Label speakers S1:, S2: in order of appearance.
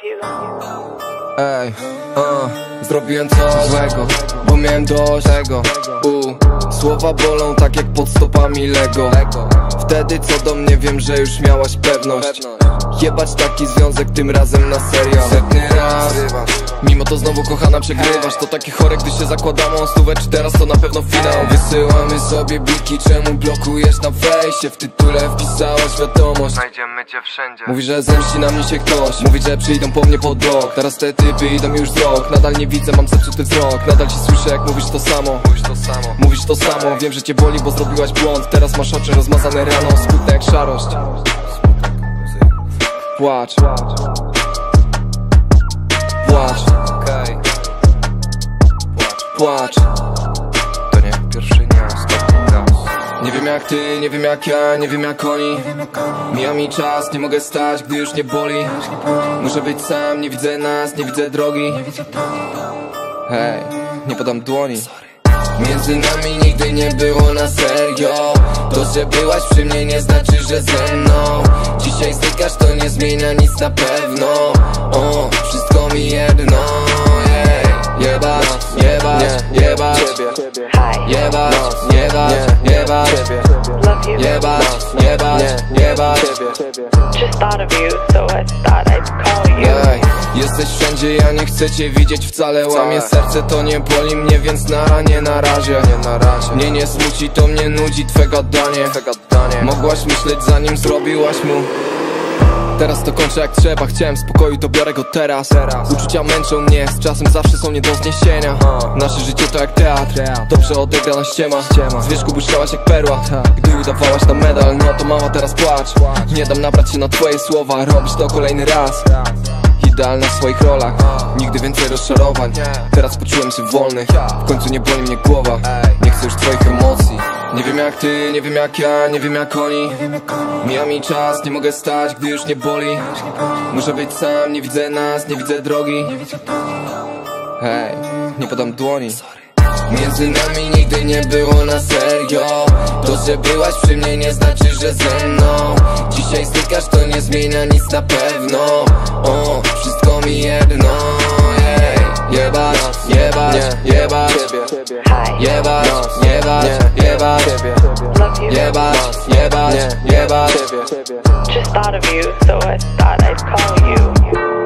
S1: Ej, zrobiłem coś złego, bo miałem dość tego. Słowa bolą tak jak pod stopami Lego. Wtedy co do mnie wiem, że już miałaś pewność. Jebać taki związek tym razem na serio. Setny raz, mimo to znowu kochana przegrywasz. To takie chore, gdy się zakładamy o stówę. Czy teraz to na pewno finał? Wysyłamy sobie bliki, czemu blokujesz na fejsie? W tytule wpisałaś wiadomość:
S2: znajdziemy cię wszędzie.
S1: Mówi, że zemści na mnie się ktoś. Mówi, że przyjdą po mnie pod blok. Teraz te typy idą już z rok. Nadal nie widzę, mam zepsuty wzrok. Nadal ci słyszę, jak mówisz to samo. Mówisz to samo, wiem, że cię boli, bo zrobiłaś błąd. Teraz masz oczy rozmazane rano, smutne jak szarość. Płacz, płacz, płacz.
S2: To nie pierwszy, nie ostatni raz.
S1: Nie wiem jak ty, nie wiem jak ja, nie wiem jak oni. Mija mi czas, nie mogę stać, gdy już nie boli. Muszę być sam, nie widzę nas, nie widzę drogi. Hej, nie podam dłoni. Między nami nigdy nie było na serio. To, że byłaś przy mnie, nie znaczy, że ze mną. Dzisiaj znikasz, to nie zmienia nic na pewno. Wszystko mi jedno. Jebać, jebać, jebać, jebać, jebać, jebać, jebać, jebać, jebać.
S3: Just thought of you, so I thought I'd call you.
S1: Jesteś wszędzie, ja nie chcę cię widzieć wcale. Łamie serce, to nie boli mnie, więc nie na razie. Mnie nie smuci, to mnie nudzi twe gadanie. Mogłaś myśleć, zanim zrobiłaś mu. Teraz to kończę jak trzeba, chciałem spokoju, to biorę go teraz. Uczucia męczą mnie, z czasem zawsze są nie do zniesienia. Nasze życie to jak teatr, dobrze odegrana ściema. Z wierzchu błyszczałaś jak perła, gdy udawałaś na medal. No to mała, teraz płacz. Nie dam nabrać się na twoje słowa, robisz to kolejny raz. Idealna w swoich rolach, nigdy więcej rozczarowań. Teraz poczułem się wolny, w końcu nie boli mnie głowa. Nie chcę już twoich emocji. Nie wiem jak ty, nie wiem jak ja, nie wiem jak oni. Mija mi czas, nie mogę stać, gdy już nie boli. Muszę być sam, nie widzę nas, nie widzę drogi. Hej, nie podam dłoni. Między nami nigdy nie było na serio. To, że byłaś przy mnie, nie znaczy, że ze mną. Dzisiaj znikasz, to nie zmienia nic na pewno. Wszystko mi jedno. Jebać, jebać, jebać, jebać, jebać, jebać, jebać, jebać, jebać.
S3: Just thought of you, so I thought I'd call you.